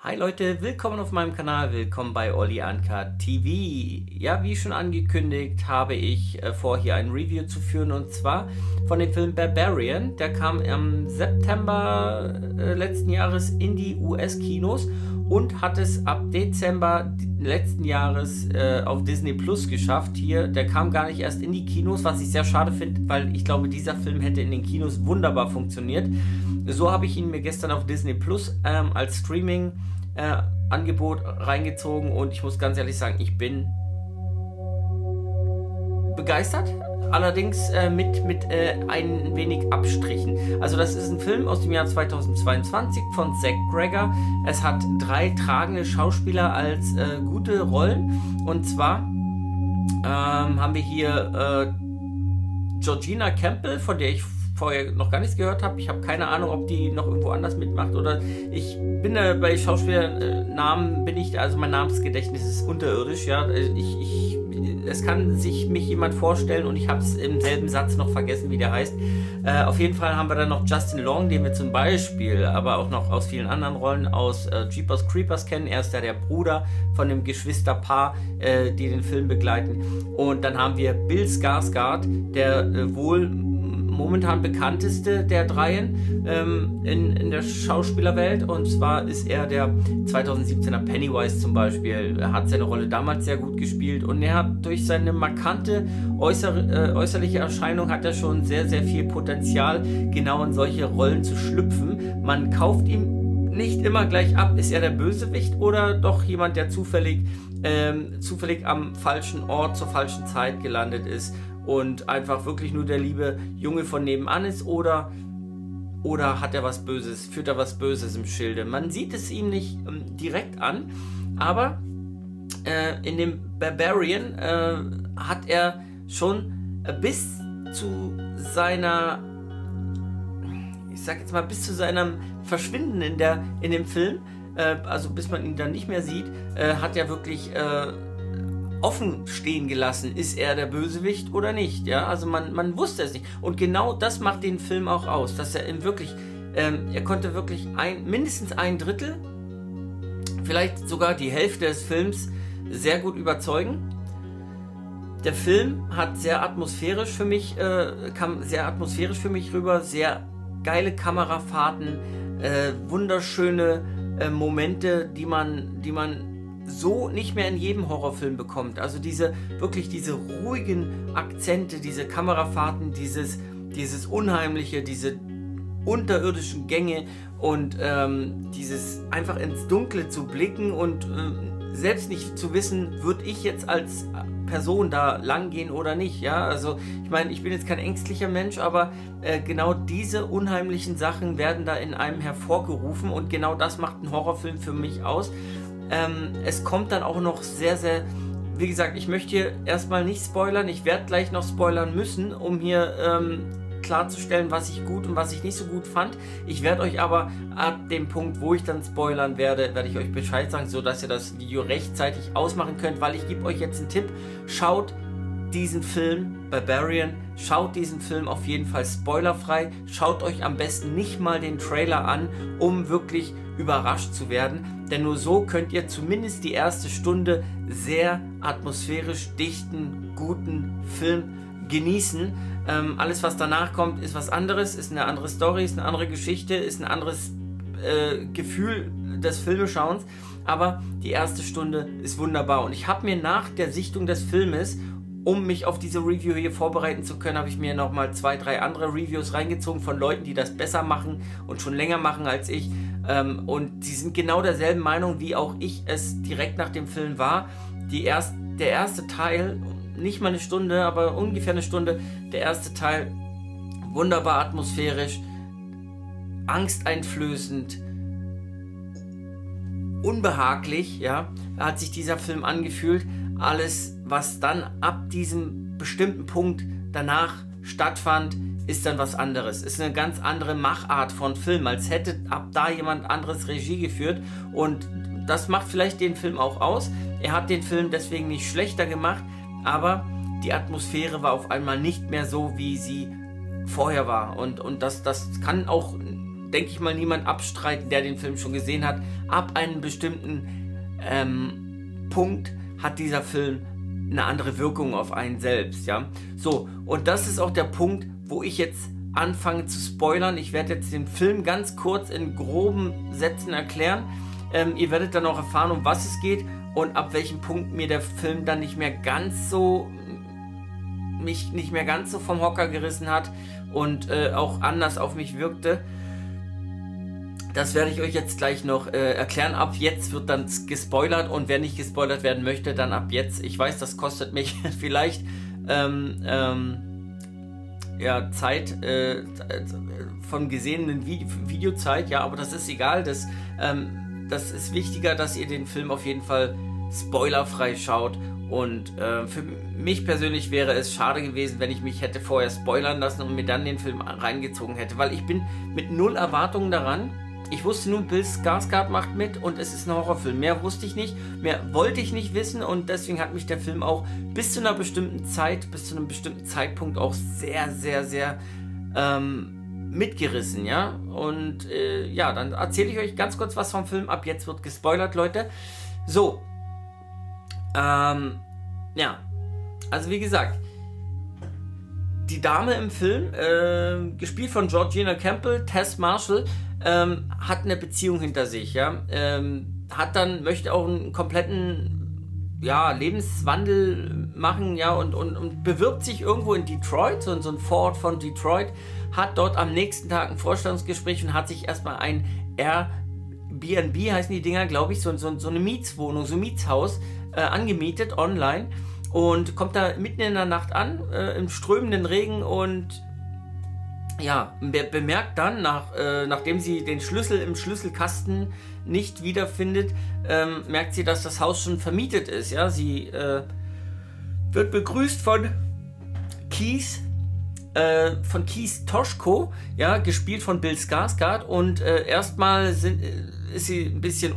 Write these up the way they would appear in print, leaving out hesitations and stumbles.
Hi Leute, willkommen auf meinem Kanal, willkommen bei Olli Uncut TV. Ja, wie schon angekündigt, habe ich vor, hier ein Review zu führen, und zwar von dem Film Barbarian. Der kam im September letzten Jahres in die US-Kinos und hat es ab Dezember letzten Jahres auf Disney Plus geschafft. Hier, der kam gar nicht erst in die Kinos, was ich sehr schade finde, weil ich glaube, dieser Film hätte in den Kinos wunderbar funktioniert. So habe ich ihn mir gestern auf Disney Plus als Streaming Angebot reingezogen, und ich muss ganz ehrlich sagen, ich bin begeistert, allerdings mit ein wenig Abstrichen. Also das ist ein Film aus dem Jahr 2022 von Zach Gregor. Es hat 3 tragende Schauspieler als gute Rollen, und zwar haben wir hier Georgina Campbell, von der ich vorher noch gar nichts gehört habe. Ich habe keine Ahnung, ob die noch irgendwo anders mitmacht, oder ich bin bei Schauspielernamen, also mein Namensgedächtnis ist unterirdisch, ja. Es kann sich mich jemand vorstellen und ich habe es im selben Satz noch vergessen, wie der heißt. Auf jeden Fall haben wir dann noch Justin Long, den wir zum Beispiel, aber auch noch aus vielen anderen Rollen aus Jeepers Creepers kennen. Er ist ja der Bruder von dem Geschwisterpaar, die den Film begleiten. Und dann haben wir Bill Skarsgård, der wohl momentan bekannteste der Dreien in der Schauspielerwelt, und zwar ist er der 2017er Pennywise zum Beispiel. Er hat seine Rolle damals sehr gut gespielt, und er hat durch seine markante äußerliche Erscheinung hat er schon sehr, sehr viel Potenzial, genau in solche Rollen zu schlüpfen. Man kauft ihm nicht immer gleich ab, ist er der Bösewicht oder doch jemand, der zufällig am falschen Ort zur falschen Zeit gelandet ist und einfach wirklich nur der liebe Junge von nebenan ist, oder hat er was Böses, führt er was Böses im Schilde. Man sieht es ihm nicht direkt an, aber in dem Barbarian hat er schon bis zu seiner, ich sag jetzt mal, bis zu seinem Verschwinden in dem Film, also bis man ihn dann nicht mehr sieht, hat er wirklich offen stehen gelassen, ist er der Bösewicht oder nicht, ja, also man wusste es nicht, und genau das macht den Film auch aus, dass er er konnte wirklich mindestens ein Drittel, vielleicht sogar die Hälfte des Films sehr gut überzeugen. Der Film hat sehr atmosphärisch für mich, kam sehr atmosphärisch für mich rüber, sehr geile Kamerafahrten, wunderschöne Momente, die man so nicht mehr in jedem Horrorfilm bekommt. Also diese ruhigen Akzente, diese Kamerafahrten, dieses Unheimliche, diese unterirdischen Gänge und dieses einfach ins Dunkle zu blicken und selbst nicht zu wissen, würde ich jetzt als Person da lang gehen oder nicht, ja, also ich meine, ich bin jetzt kein ängstlicher Mensch, aber genau diese unheimlichen Sachen werden da in einem hervorgerufen, und genau das macht ein Horrorfilm für mich aus. Es kommt dann auch noch sehr, sehr, wie gesagt, ich möchte hier erstmal nicht spoilern, ich werde gleich noch spoilern müssen, um hier klarzustellen, was ich gut und was ich nicht so gut fand. Ich werde euch aber ab dem Punkt, wo ich dann spoilern werde, werde ich euch Bescheid sagen, so dass ihr das Video rechtzeitig ausmachen könnt, weil ich gebe euch jetzt einen Tipp: Schaut diesen Film Barbarian, schaut diesen Film auf jeden Fall spoilerfrei, schaut euch am besten nicht mal den Trailer an, um wirklich überrascht zu werden, denn nur so könnt ihr zumindest die erste Stunde sehr atmosphärisch dichten, guten Film genießen. Alles, was danach kommt, ist was anderes, ist eine andere Story, ist eine andere Geschichte, ist ein anderes Gefühl des Filmeschauens, aber die erste Stunde ist wunderbar, und ich habe mir nach der Sichtung des Filmes, um mich auf diese Review hier vorbereiten zu können, habe ich mir nochmal 2, 3 andere Reviews reingezogen von Leuten, die das besser machen und schon länger machen als ich, und sie sind genau derselben Meinung, wie auch ich es direkt nach dem Film war. Der erste Teil, nicht mal eine Stunde, aber ungefähr eine Stunde, der erste Teil, wunderbar atmosphärisch, angsteinflößend, unbehaglich, ja, hat sich dieser Film angefühlt. Alles, was dann ab diesem bestimmten Punkt danach stattfand, ist dann was anderes. Ist eine ganz andere Machart von Film, als hätte ab da jemand anderes Regie geführt, und das macht vielleicht den Film auch aus. Er hat den Film deswegen nicht schlechter gemacht, aber die Atmosphäre war auf einmal nicht mehr so, wie sie vorher war, und das kann auch denke ich mal, niemand abstreiten, der den Film schon gesehen hat. Ab einem bestimmten Punkt hat dieser Film eine andere Wirkung auf einen selbst, ja. So, und das ist auch der Punkt, wo ich jetzt anfange zu spoilern. Ich werde jetzt den Film ganz kurz in groben Sätzen erklären. Ihr werdet dann auch erfahren, um was es geht und ab welchem Punkt mir der Film dann mich nicht mehr ganz so vom Hocker gerissen hat und auch anders auf mich wirkte. Das werde ich euch jetzt gleich noch erklären. Ab jetzt wird dann gespoilert und wer nicht gespoilert werden möchte, dann ab jetzt. Ich weiß, das kostet mich vielleicht ja, Zeit von gesehenen Videozeit, ja, aber das ist egal. Das ist wichtiger, dass ihr den Film auf jeden Fall spoilerfrei schaut. Und für mich persönlich wäre es schade gewesen, wenn ich mich hätte vorher spoilern lassen und mir dann den Film reingezogen hätte, weil ich bin mit null Erwartungen daran. Ich wusste nur, Bill Skarsgård macht mit und es ist ein Horrorfilm. Mehr wusste ich nicht, mehr wollte ich nicht wissen und deswegen hat mich der Film auch bis zu einer bestimmten Zeit, bis zu einem bestimmten Zeitpunkt auch sehr, sehr, sehr mitgerissen, ja. Und ja, dann erzähle ich euch ganz kurz was vom Film. Ab jetzt wird gespoilert, Leute. So. Ja. Also wie gesagt, die Dame im Film, gespielt von Georgina Campbell, Tess Marshall, hat eine Beziehung hinter sich, ja, möchte auch einen kompletten, ja, Lebenswandel machen, ja, und bewirbt sich irgendwo in Detroit, so ein Vorort von Detroit, hat dort am nächsten Tag ein Vorstellungsgespräch und hat sich erstmal ein Airbnb, heißen die Dinger, glaube ich, so eine Mietswohnung, so ein Mietshaus angemietet, online, und kommt da mitten in der Nacht an, im strömenden Regen und ja, bemerkt dann, nachdem sie den Schlüssel im Schlüsselkasten nicht wiederfindet, merkt sie, dass das Haus schon vermietet ist. Ja? Sie wird begrüßt von Keith Toshko, ja, gespielt von Bill Skarsgård, und erstmal ist sie ein bisschen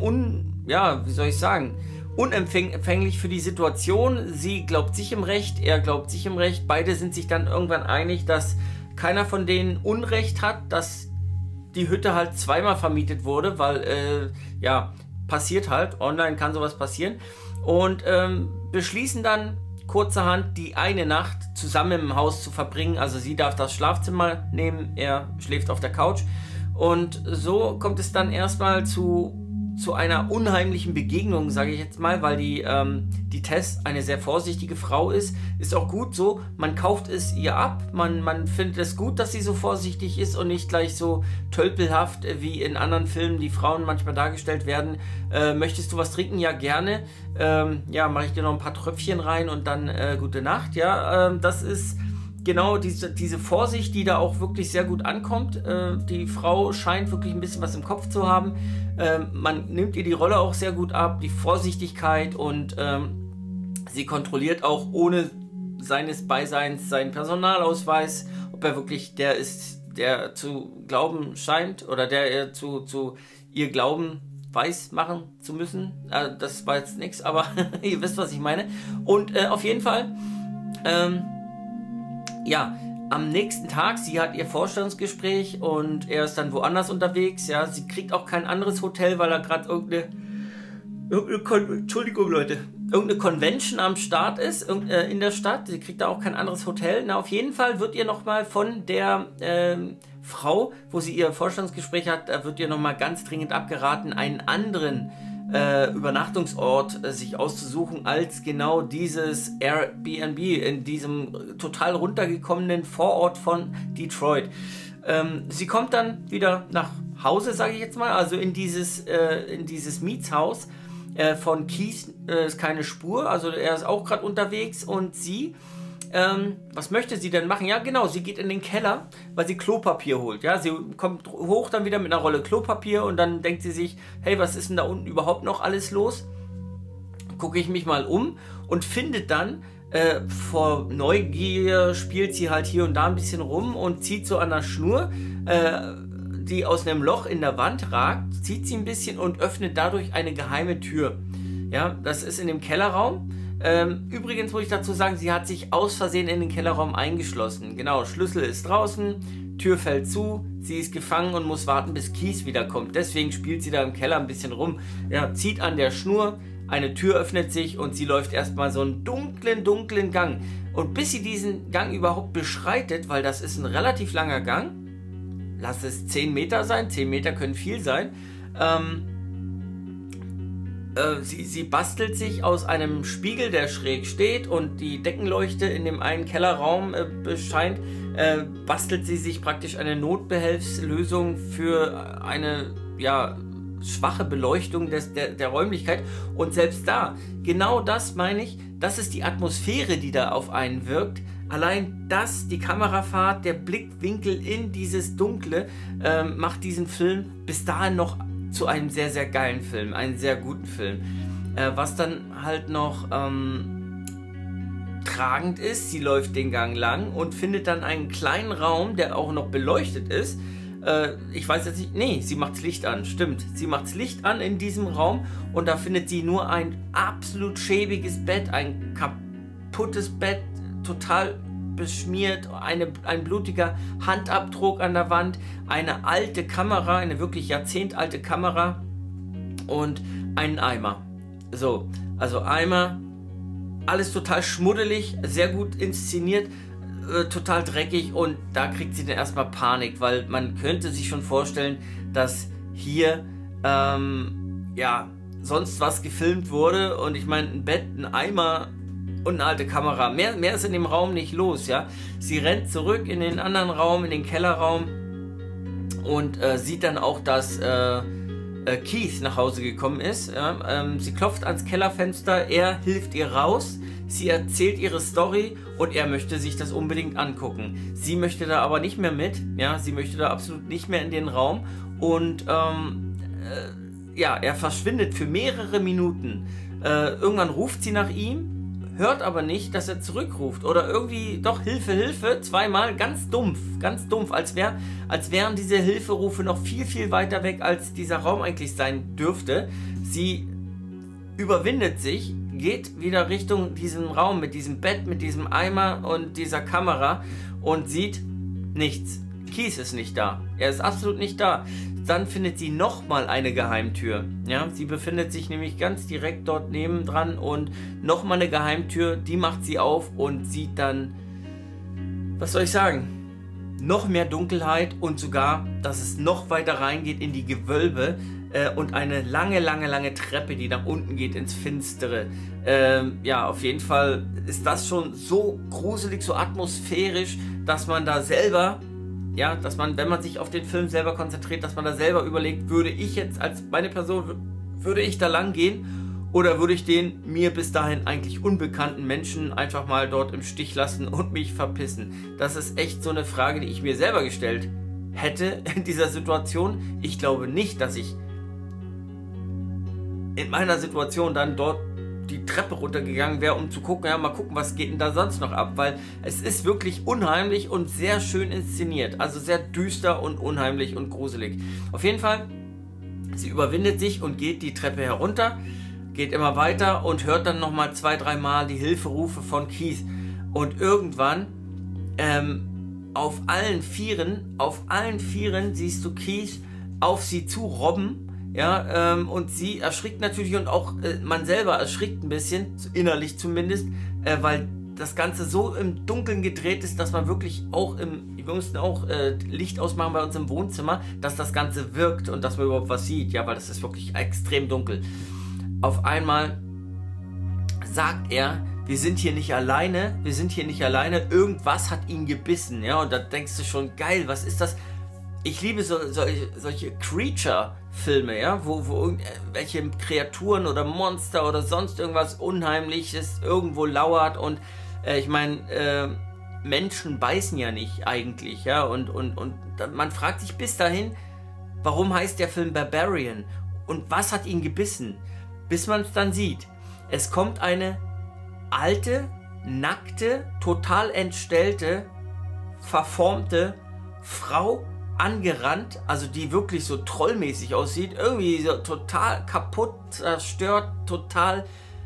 unempfänglich für die Situation. Sie glaubt sich im Recht, er glaubt sich im Recht. Beide sind sich dann irgendwann einig, dass keiner von denen Unrecht hat, dass die Hütte halt zweimal vermietet wurde, weil, ja, passiert halt, online kann sowas passieren, und beschließen dann kurzerhand die eine Nacht zusammen im Haus zu verbringen. Also sie darf das Schlafzimmer nehmen, er schläft auf der Couch, und so kommt es dann erstmal zu einer unheimlichen Begegnung, sage ich jetzt mal, weil die Tess eine sehr vorsichtige Frau ist auch gut so, man kauft es ihr ab, man findet es gut, dass sie so vorsichtig ist und nicht gleich so tölpelhaft, wie in anderen Filmen die Frauen manchmal dargestellt werden. Möchtest du was trinken? Ja, gerne. Ja, mache ich dir noch ein paar Tröpfchen rein und dann gute Nacht. Ja, das ist genau diese Vorsicht, die da auch wirklich sehr gut ankommt. Die Frau scheint wirklich ein bisschen was im Kopf zu haben. Man nimmt ihr die Rolle auch sehr gut ab, die Vorsichtigkeit, und sie kontrolliert auch ohne seines Beiseins seinen Personalausweis, ob er wirklich der ist, der zu glauben scheint, oder der zu ihr Glauben weiß machen zu müssen. Das war jetzt nichts, aber ihr wisst, was ich meine. Und auf jeden Fall, ja, am nächsten Tag, sie hat ihr Vorstellungsgespräch und er ist dann woanders unterwegs, ja, sie kriegt auch kein anderes Hotel, weil er gerade irgendeine Convention am Start ist, in der Stadt, sie kriegt da auch kein anderes Hotel. Na, auf jeden Fall wird ihr nochmal von der Frau, wo sie ihr Vorstellungsgespräch hat, da wird ihr nochmal ganz dringend abgeraten, einen anderen Übernachtungsort sich auszusuchen als genau dieses Airbnb in diesem total runtergekommenen Vorort von Detroit. Sie kommt dann wieder nach Hause, sage ich jetzt mal, also in dieses Mietshaus. Von Keith ist keine Spur, also er ist auch gerade unterwegs, und sie, was möchte sie denn machen? Ja, genau, sie geht in den Keller, weil sie Klopapier holt. Ja, sie kommt hoch dann wieder mit einer Rolle Klopapier, und dann denkt sie sich, hey, was ist denn da unten überhaupt noch alles los? Gucke ich mich mal um und findet dann, vor Neugier spielt sie halt hier und da ein bisschen rum und zieht so an der Schnur, die aus einem Loch in der Wand ragt, zieht sie ein bisschen und öffnet dadurch eine geheime Tür. Ja, das ist in dem Kellerraum. Übrigens muss ich dazu sagen, sie hat sich aus Versehen in den Kellerraum eingeschlossen. Genau, Schlüssel ist draußen, Tür fällt zu, sie ist gefangen und muss warten, bis Keith wiederkommt. Deswegen spielt sie da im Keller ein bisschen rum. Ja, zieht an der Schnur, eine Tür öffnet sich und sie läuft erstmal so einen dunklen Gang. Und bis sie diesen Gang überhaupt beschreitet, weil das ist ein relativ langer Gang, lass es 10 Meter sein, 10 Meter können viel sein, sie bastelt sich aus einem Spiegel, der schräg steht und die Deckenleuchte in dem einen Kellerraum bescheint, bastelt sie sich praktisch eine Notbehelfslösung für eine, ja, schwache Beleuchtung der Räumlichkeit. Und selbst da, genau das meine ich, das ist die Atmosphäre, die da auf einen wirkt. Allein das, die Kamerafahrt, der Blickwinkel in dieses Dunkle, macht diesen Film bis dahin noch zu einem sehr, sehr geilen Film, einen sehr guten Film. Was dann halt noch tragend ist, sie läuft den Gang lang und findet dann einen kleinen Raum, der auch noch beleuchtet ist. Ich weiß jetzt nicht, nee, sie macht das Licht an, stimmt. Sie macht das Licht an in diesem Raum und da findet sie nur ein absolut schäbiges Bett, ein kaputtes Bett, total beschmiert, ein blutiger Handabdruck an der Wand, eine alte Kamera, eine wirklich jahrzehntalte Kamera und einen Eimer. So, also Eimer, alles total schmuddelig, sehr gut inszeniert, total dreckig und da kriegt sie dann erstmal Panik, weil man könnte sich schon vorstellen, dass hier ja, sonst was gefilmt wurde und ich meine, ein Bett, ein Eimer und eine alte Kamera. Mehr ist in dem Raum nicht los, ja. Sie rennt zurück in den anderen Raum, in den Kellerraum und sieht dann auch, dass Keith nach Hause gekommen ist. Ja? Sie klopft ans Kellerfenster, er hilft ihr raus, sie erzählt ihre Story und er möchte sich das unbedingt angucken. Sie möchte da aber nicht mehr mit, ja, sie möchte da absolut nicht mehr in den Raum und ja, er verschwindet für mehrere Minuten. Irgendwann ruft sie nach ihm, hört aber nicht, dass er zurückruft oder irgendwie doch Hilfe, Hilfe, zweimal, ganz dumpf, als wären diese Hilferufe noch viel, viel weiter weg, als dieser Raum eigentlich sein dürfte. Sie überwindet sich, geht wieder Richtung diesen Raum mit diesem Bett, mit diesem Eimer und dieser Kamera und sieht nichts. Keith ist nicht da. Er ist absolut nicht da. Dann findet sie nochmal eine Geheimtür. Ja, sie befindet sich nämlich ganz direkt dort nebendran und nochmal eine Geheimtür, die macht sie auf und sieht dann, was soll ich sagen, noch mehr Dunkelheit und sogar, dass es noch weiter reingeht in die Gewölbe und eine lange Treppe, die nach unten geht ins Finstere. Ja, auf jeden Fall ist das schon so gruselig, so atmosphärisch, dass man da selber... Ja, dass man, wenn man sich auf den Film selber konzentriert, dass man da selber überlegt, würde ich jetzt als meine Person, würde ich da lang gehen oder würde ich den mir bis dahin eigentlich unbekannten Menschen einfach mal dort im Stich lassen und mich verpissen? Das ist echt so eine Frage, die ich mir selber gestellt hätte in dieser Situation. Ich glaube nicht, dass ich in meiner Situation dann dort die Treppe runtergegangen wäre, um zu gucken, ja, mal gucken, was geht denn da sonst noch ab, weil es ist wirklich unheimlich und sehr schön inszeniert, also sehr düster und unheimlich und gruselig. Auf jeden Fall, sie überwindet sich und geht die Treppe herunter, geht immer weiter und hört dann nochmal 2-3 Mal die Hilferufe von Keith und irgendwann auf allen Vieren siehst du Keith auf sie zu robben. Ja, und sie erschrickt natürlich und auch man selber erschrickt ein bisschen, innerlich zumindest, weil das Ganze so im Dunkeln gedreht ist, dass man wirklich auch wir mussten auch Licht ausmachen bei uns im Wohnzimmer, dass das Ganze wirkt und dass man überhaupt was sieht, ja, weil das ist wirklich extrem dunkel. Auf einmal sagt er, wir sind hier nicht alleine, irgendwas hat ihn gebissen, ja, und da denkst du schon, geil, was ist das? Ich liebe solche Creature-Filme, ja, wo irgendwelche Kreaturen oder Monster oder sonst irgendwas Unheimliches irgendwo lauert und ich meine, Menschen beißen ja nicht eigentlich, ja, und man fragt sich bis dahin, warum heißt der Film Barbarian und was hat ihn gebissen, bis man es dann sieht. Es kommt eine alte, nackte, total entstellte, verformte Frau angerannt, also die wirklich so trollmäßig aussieht, irgendwie so total kaputt, zerstört, total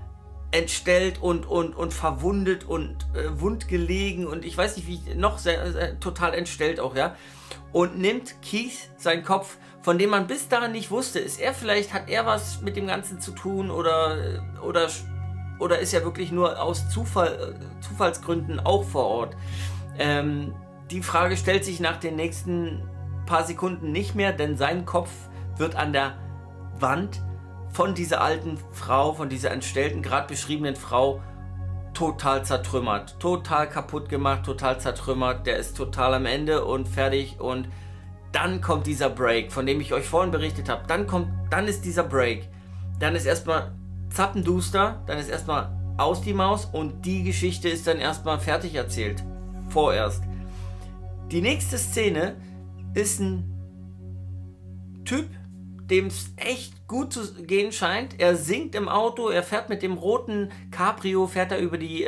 entstellt und verwundet und wundgelegen und ich weiß nicht wie, noch total entstellt auch, ja. Und nimmt Keith seinen Kopf, von dem man bis dahin nicht wusste, hat er was mit dem Ganzen zu tun oder ist er wirklich nur aus Zufallsgründen auch vor Ort? Die Frage stellt sich nach den nächsten paar Sekunden nicht mehr, denn sein Kopf wird an der Wand von dieser alten Frau, von dieser entstellten, gerade beschriebenen Frau, total zertrümmert, total kaputt gemacht, total zertrümmert. Der ist total am Ende und fertig und dann kommt dieser Break, von dem ich euch vorhin berichtet habe. Dann ist dieser Break. Dann ist erstmal zappenduster, dann ist erstmal aus die Maus und die Geschichte ist dann erstmal fertig erzählt. Vorerst. Die nächste Szene ist ein Typ, dem es echt gut zu gehen scheint. Er singt im Auto, er fährt mit dem roten Cabrio, fährt er über die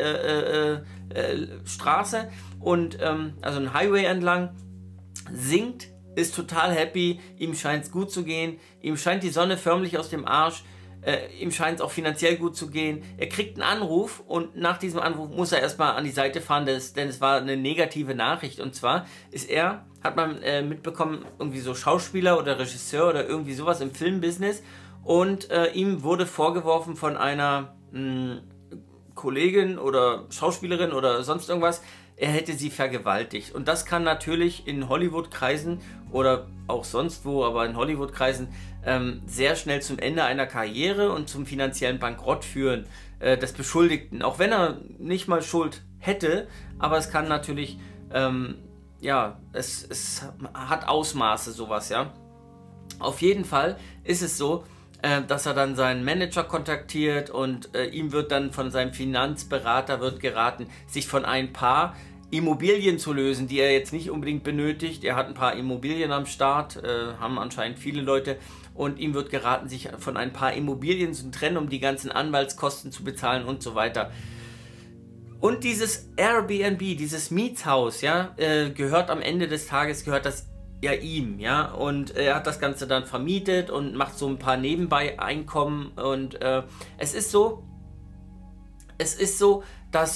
Straße und also einen Highway entlang, singt, ist total happy, ihm scheint es gut zu gehen, ihm scheint die Sonne förmlich aus dem Arsch, ihm scheint es auch finanziell gut zu gehen. Er kriegt einen Anruf und nach diesem Anruf muss er erstmal an die Seite fahren, denn es war eine negative Nachricht. Und zwar hat man mitbekommen, irgendwie so Schauspieler oder Regisseur oder irgendwie sowas im Filmbusiness und ihm wurde vorgeworfen von einer Kollegin oder Schauspielerin oder sonst irgendwas, er hätte sie vergewaltigt. Und das kann natürlich in Hollywood-Kreisen oder auch sonst wo, aber in Hollywood-Kreisen sehr schnell zum Ende einer Karriere und zum finanziellen Bankrott führen des Beschuldigten. Auch wenn er nicht mal Schuld hätte, aber es kann natürlich, ja, es hat Ausmaße sowas, ja. Auf jeden Fall ist es so, dass er dann seinen Manager kontaktiert und ihm wird dann von seinem Finanzberater geraten, sich von ein paar Immobilien zu lösen, die er jetzt nicht unbedingt benötigt. Er hat ein paar Immobilien am Start, haben anscheinend viele Leute und ihm wird geraten, sich von ein paar Immobilien zu trennen, um die ganzen Anwaltskosten zu bezahlen und so weiter. Und dieses Airbnb, dieses Mietshaus, ja, gehört am Ende des Tages, gehört das ja ihm, ja, und er hat das Ganze dann vermietet und macht so ein paar Nebenbei-Einkommen und es ist so, dass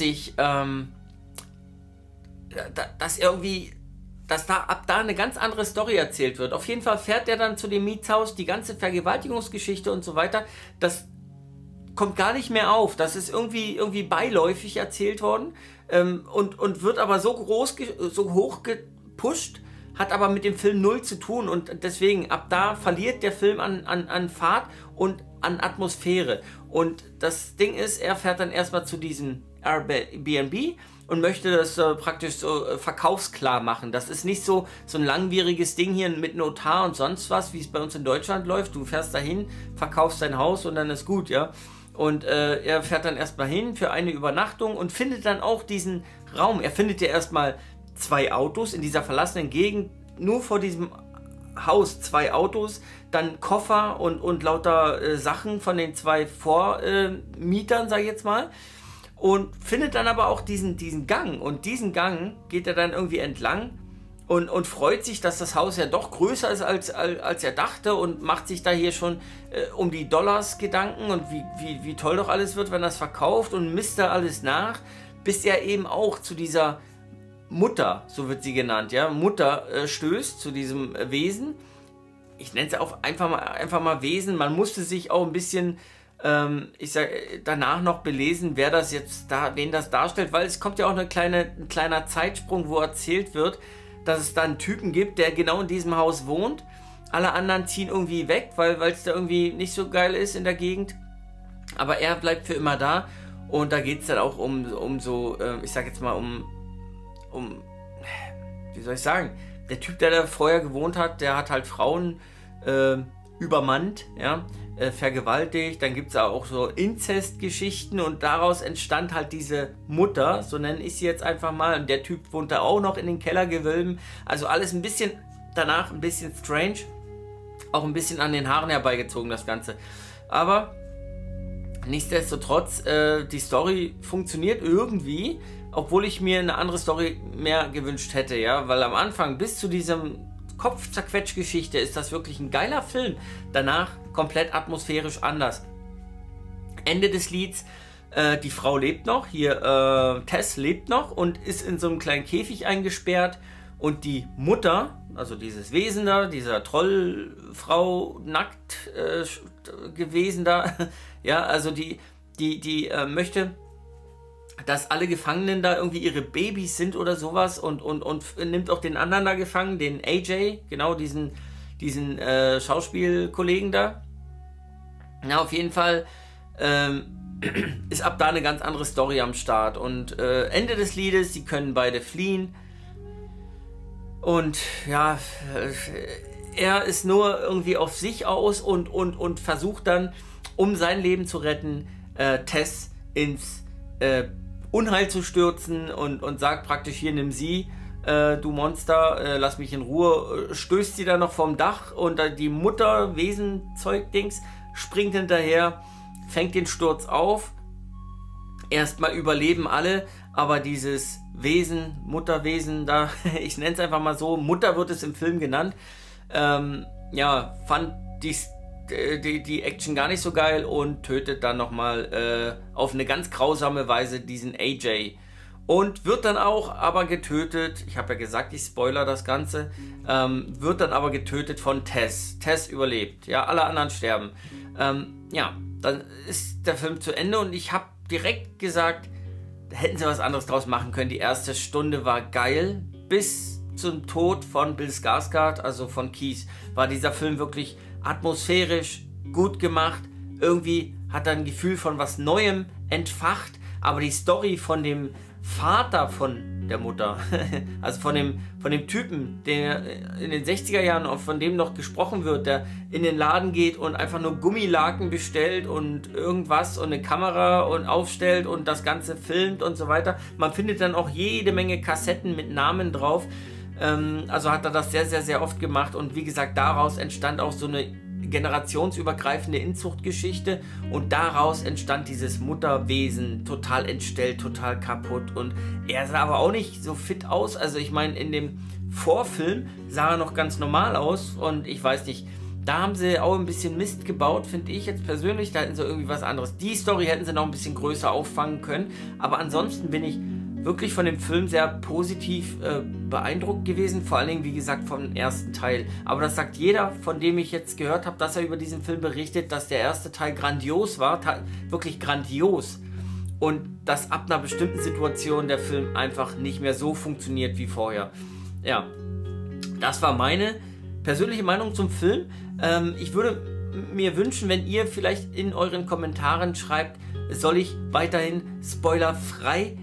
dass da ab da eine ganz andere Story erzählt wird. Auf jeden Fall fährt er dann zu dem Mietshaus, die ganze Vergewaltigungsgeschichte und so weiter, das kommt gar nicht mehr auf. Das ist irgendwie beiläufig erzählt worden und wird aber so hoch gepusht, hat aber mit dem Film null zu tun und deswegen ab da verliert der Film an Fahrt und an Atmosphäre. Und das Ding ist, er fährt dann erstmal zu diesem Airbnb und möchte das praktisch so verkaufsklar machen. Das ist nicht so ein langwieriges Ding hier mit Notar und sonst was, wie es bei uns in Deutschland läuft. Du fährst dahin, verkaufst dein Haus und dann ist gut, ja. Und er fährt dann erstmal hin für eine Übernachtung und findet dann auch diesen Raum. Er findet ja erstmal 2 Autos in dieser verlassenen Gegend, nur vor diesem Haus 2 Autos, dann Koffer und lauter Sachen von den 2 Vormietern, sag ich jetzt mal. Und findet dann aber auch diesen Gang. Und diesen Gang geht er dann irgendwie entlang und freut sich, dass das Haus ja doch größer ist, als er dachte und macht sich da hier schon um die Dollars Gedanken und wie toll doch alles wird, wenn er es verkauft und misst da alles nach, bis er eben auch zu dieser Mutter, so wird sie genannt, ja, Mutter stößt, zu diesem Wesen. Ich nenne es auch einfach mal Wesen. Man musste sich auch ein bisschen danach noch belesen, wen das darstellt, weil es kommt ja auch ein kleiner Zeitsprung, wo erzählt wird, dass es da einen Typen gibt, der genau in diesem Haus wohnt. Alle anderen ziehen irgendwie weg, weil es da irgendwie nicht so geil ist in der Gegend. Aber er bleibt für immer da und da geht es dann auch um so, ich sag jetzt mal wie soll ich sagen, der Typ, der da vorher gewohnt hat, der hat halt Frauen übermannt, ja, vergewaltigt, dann gibt es auch so Inzestgeschichten und daraus entstand halt diese Mutter, so nenne ich sie jetzt einfach mal, und der Typ wohnt da auch noch in den Kellergewölben, also alles ein bisschen danach ein bisschen strange, auch ein bisschen an den Haaren herbeigezogen das Ganze, aber nichtsdestotrotz, die Story funktioniert irgendwie, obwohl ich mir eine andere Story mehr gewünscht hätte, ja, weil am Anfang bis zu diesem Kopfzerquetsch-Geschichte ist das wirklich ein geiler Film. Danach komplett atmosphärisch anders. Ende des Lieds Die Frau lebt noch, hier Tess lebt noch und ist in so einem kleinen Käfig eingesperrt. Und die Mutter, also dieses Wesen da, dieser Trollfrau, nackt gewesen da, ja, also die möchte, dass alle Gefangenen da irgendwie ihre Babys sind oder sowas und nimmt auch den anderen da gefangen, den AJ, genau diesen Schauspielkollegen da. Na, auf jeden Fall ist ab da eine ganz andere Story am Start. Und Ende des Liedes, sie können beide fliehen. Und ja, er ist nur irgendwie auf sich aus und versucht dann, um sein Leben zu retten, Tess ins Unheil zu stürzen und sagt praktisch, hier, nimm sie, du Monster, lass mich in Ruhe, stößt sie dann noch vom Dach und die Mutter, Wesenzeug-Dings, springt hinterher, fängt den Sturz auf. Erstmal überleben alle, aber dieses Wesen, Mutterwesen da, ich nenne es einfach mal so, Mutter wird es im Film genannt, ja, fand die Action gar nicht so geil und tötet dann nochmal auf eine ganz grausame Weise diesen AJ. Und wird dann auch aber getötet, ich habe ja gesagt, ich spoiler das Ganze, wird dann aber getötet von Tess. Tess überlebt, ja, alle anderen sterben. Ja, dann ist der Film zu Ende und ich habe direkt gesagt, da hätten sie was anderes draus machen können. Die erste Stunde war geil. Bis zum Tod von Bill Skarsgård, also von Keith, war dieser Film wirklich atmosphärisch gut gemacht. Irgendwie hat er ein Gefühl von was Neuem entfacht. Aber die Story von dem Vater von der Mutter, also von dem Typen, der in den 60er Jahren, auch von dem noch gesprochen wird, der in den Laden geht und einfach nur Gummilaken bestellt und irgendwas und eine Kamera und aufstellt und das Ganze filmt und so weiter. Man findet dann auch jede Menge Kassetten mit Namen drauf. Also hat er das sehr, sehr, sehr oft gemacht und wie gesagt, daraus entstand auch so eine generationsübergreifende Inzuchtgeschichte und daraus entstand dieses Mutterwesen, total entstellt, total kaputt und er sah aber auch nicht so fit aus, also ich meine, in dem Vorfilm sah er noch ganz normal aus und ich weiß nicht, da haben sie auch ein bisschen Mist gebaut, finde ich jetzt persönlich, da hätten sie irgendwie was anderes, die Story hätten sie noch ein bisschen größer auffangen können, aber ansonsten bin ich wirklich von dem Film sehr positiv beeindruckt gewesen, vor allen Dingen, wie gesagt, vom ersten Teil. Aber das sagt jeder, von dem ich jetzt gehört habe, dass er über diesen Film berichtet, dass der erste Teil grandios war, wirklich grandios. Und dass ab einer bestimmten Situation der Film einfach nicht mehr so funktioniert wie vorher. Ja, das war meine persönliche Meinung zum Film. Ich würde mir wünschen, wenn ihr vielleicht in euren Kommentaren schreibt, soll ich weiterhin spoilerfreie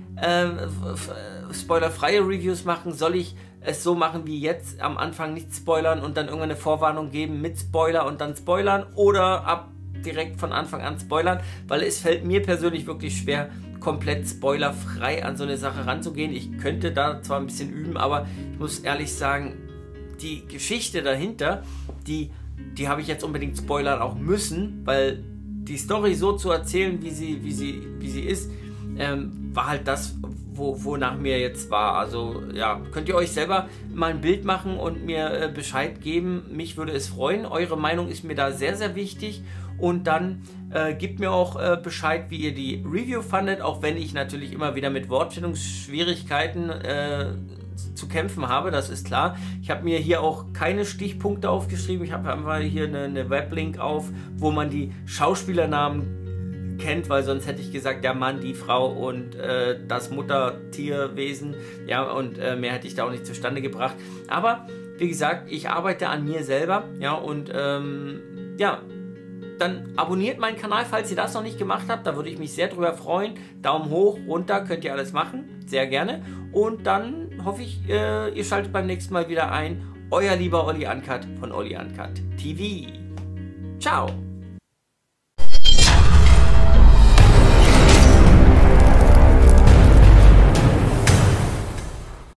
Reviews machen, soll ich es so machen wie jetzt, am Anfang nicht spoilern und dann irgendwann eine Vorwarnung geben mit Spoiler und dann spoilern oder direkt von Anfang an spoilern, weil es fällt mir persönlich wirklich schwer, komplett spoilerfrei an so eine Sache ranzugehen. Ich könnte da zwar ein bisschen üben, aber ich muss ehrlich sagen, die Geschichte dahinter, die habe ich jetzt unbedingt spoilern auch müssen, weil die Story so zu erzählen, wie sie ist, war halt das, wonach mir jetzt war. Also ja, könnt ihr euch selber mal ein Bild machen und mir Bescheid geben. Mich würde es freuen. Eure Meinung ist mir da sehr, sehr wichtig. Und dann gebt mir auch Bescheid, wie ihr die Review fandet, auch wenn ich natürlich immer wieder mit Wortfindungsschwierigkeiten zu kämpfen habe, das ist klar. Ich habe mir hier auch keine Stichpunkte aufgeschrieben. Ich habe einfach hier eine Weblink auf, wo man die Schauspielernamen kennt, weil sonst hätte ich gesagt, der Mann, die Frau und das Muttertierwesen, ja, und mehr hätte ich da auch nicht zustande gebracht. Aber, wie gesagt, ich arbeite an mir selber, ja, und ja, dann abonniert meinen Kanal, falls ihr das noch nicht gemacht habt, da würde ich mich sehr drüber freuen. Daumen hoch, runter, könnt ihr alles machen, sehr gerne. Und dann hoffe ich, ihr schaltet beim nächsten Mal wieder ein. Euer lieber Olli Uncut von Olli Uncut TV. Ciao!